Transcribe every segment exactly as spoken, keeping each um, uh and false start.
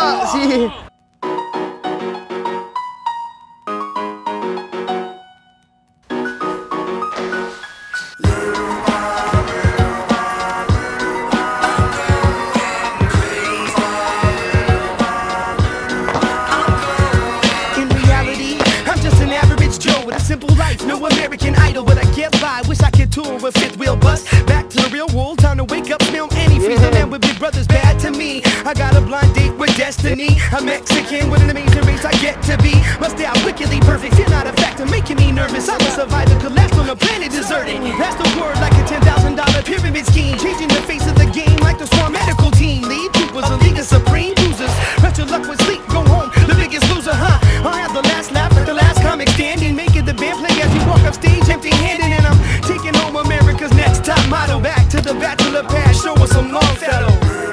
¡Ah! Sí. Simple life, no American Idol, but I get by. Wish I could tour a fifth wheel bus. Back to the real world, time to wake up, smell any freezing man with big brothers bad to me. I got a blind date with destiny. I'm Mexican with an amazing race I get to be. My style wickedly perfect, you're not a factor, making me nervous. I'm a survivor, collapsed on a planet deserted. That's the word like a ten thousand dollar pyramid scheme, changing the face of the game like the Swarm medical team. Lead pupils, a league of supreme losers. Cut your luck with sleep, go home, the biggest loser, huh? I have the last laugh at the last comic standing, making the band play as you walk up stage empty-handed, and I'm taking home America's next top model. Back to the bachelor pad, show us some Longfellow.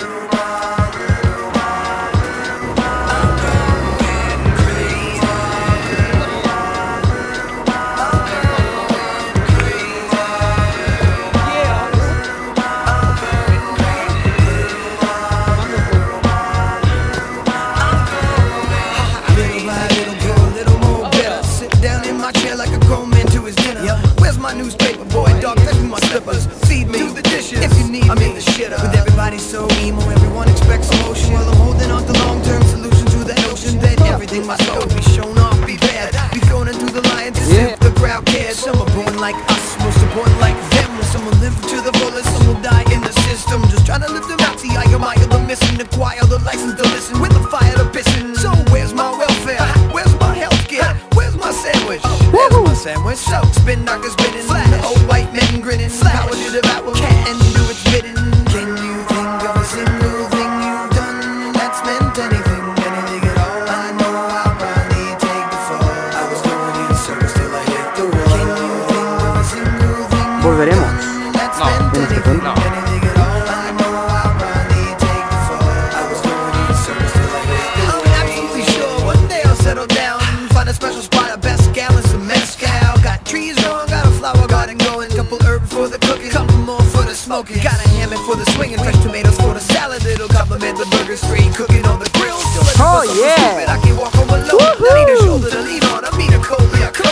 Newspaper boy, dog, fetch me my slippers. Feed me, do the dishes if you need. I'm in the shitter with everybody so emo, everyone expects emotion. While I'm holding on to long-term solutions to the notion that everything must go be shown off, be bad, be thrown into the lion to see if the crowd cares. Some are born like us, most are born like them. Some will live to the fullest, some will die in the system. Just trying to live them out, see I admire the missing, acquire the license to listen with the fire to pissing. So where's my welfare? Where's my healthcare? Where's my sandwich? Where's my sandwich? So spin knockers spinning. Old white men grinning, power to devour cat and do its bidding. Can you think of a single thing you've done that's meant anything, anything at all? I know I'll probably take the fall. I was going in circles till I hit the wall. Can you think of a single thing Volveremos. that's meant anything, anything at all? I know I'll probably take the fall. I was going in circles till I hit the wall. I'm absolutely sure one day I'll settle down, find a special spot, a best gallons of mezcal. Got trees growing, got a flower garden going, couple herbs for the cooking, couple more for the smoking. Got a hammock for the swinging, fresh tomatoes for the salad. It'll compliment the burger, straight cooking on the grill. Still at Oh yeah! stupid, I can walk home alone. I need a shoulder to lean on. I mean a cold, I cook.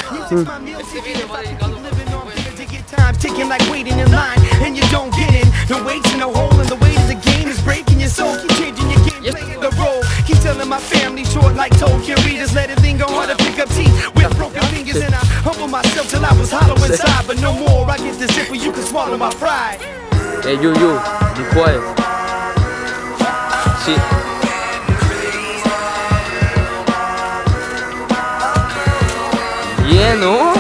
Time ticking like waiting in line, and you don't get in. The weight's in a hole, and the weight of the game is breaking your soul. Keep changing your game, playing the role. Keep telling my family short like Tolkien readers. Let it linger hard to pick up teeth with broken fingers, and I humble myself till I was hollow inside. But no more, I get this zipper, you can swallow my pride. Hey, you, you, be quiet. Sí. Yeah, no?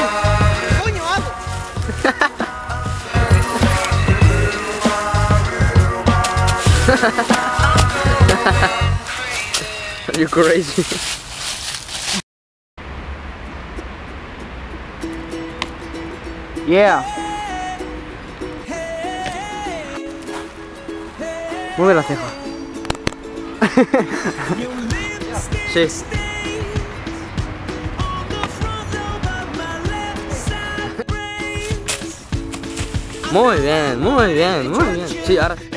You're crazy. Yeah. Mueve la ceja. Sí. Muy bien, muy bien, muy bien. Sí, ahora.